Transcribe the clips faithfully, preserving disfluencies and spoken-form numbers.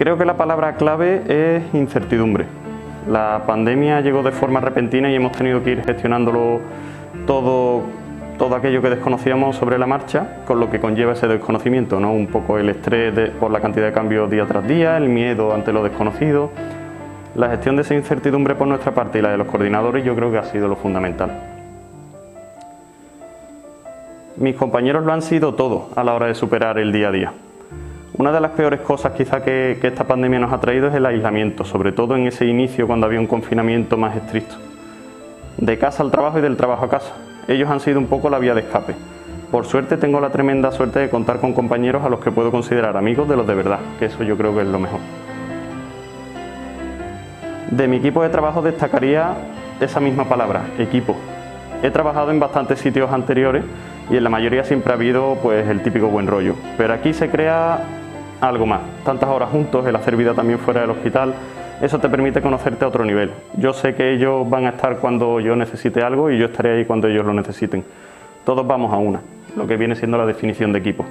Creo que la palabra clave es incertidumbre. La pandemia llegó de forma repentina y hemos tenido que ir gestionándolo todo, todo aquello que desconocíamos sobre la marcha, con lo que conlleva ese desconocimiento, ¿no? Un poco el estrés de, por la cantidad de cambios día tras día, el miedo ante lo desconocido. La gestión de esa incertidumbre por nuestra parte y la de los coordinadores yo creo que ha sido lo fundamental. Mis compañeros lo han sido todo a la hora de superar el día a día. Una de las peores cosas quizá que, que esta pandemia nos ha traído es el aislamiento, sobre todo en ese inicio cuando había un confinamiento más estricto. De casa al trabajo y del trabajo a casa. Ellos han sido un poco la vía de escape. Por suerte tengo la tremenda suerte de contar con compañeros a los que puedo considerar amigos de los de verdad, que eso yo creo que es lo mejor. De mi equipo de trabajo destacaría esa misma palabra, equipo. He trabajado en bastantes sitios anteriores y en la mayoría siempre ha habido pues el típico buen rollo, pero aquí se crea algo más. Tantas horas juntos, el hacer vida también fuera del hospital, eso te permite conocerte a otro nivel. Yo sé que ellos van a estar cuando yo necesite algo y yo estaré ahí cuando ellos lo necesiten. Todos vamos a una, lo que viene siendo la definición de equipo.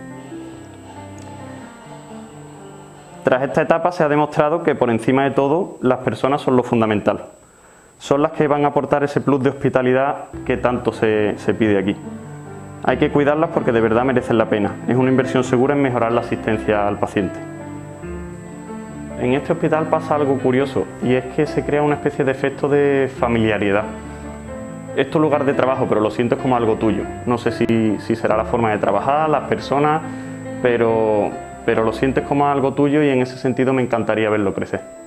Tras esta etapa se ha demostrado que por encima de todo las personas son lo fundamental. Son las que van a aportar ese plus de hospitalidad que tanto se, se pide aquí. Hay que cuidarlas porque de verdad merecen la pena. Es una inversión segura en mejorar la asistencia al paciente. En este hospital pasa algo curioso y es que se crea una especie de efecto de familiaridad. Es tu lugar de trabajo, pero lo sientes como algo tuyo. No sé si, si será la forma de trabajar, las personas, pero, pero lo sientes como algo tuyo y en ese sentido me encantaría verlo crecer.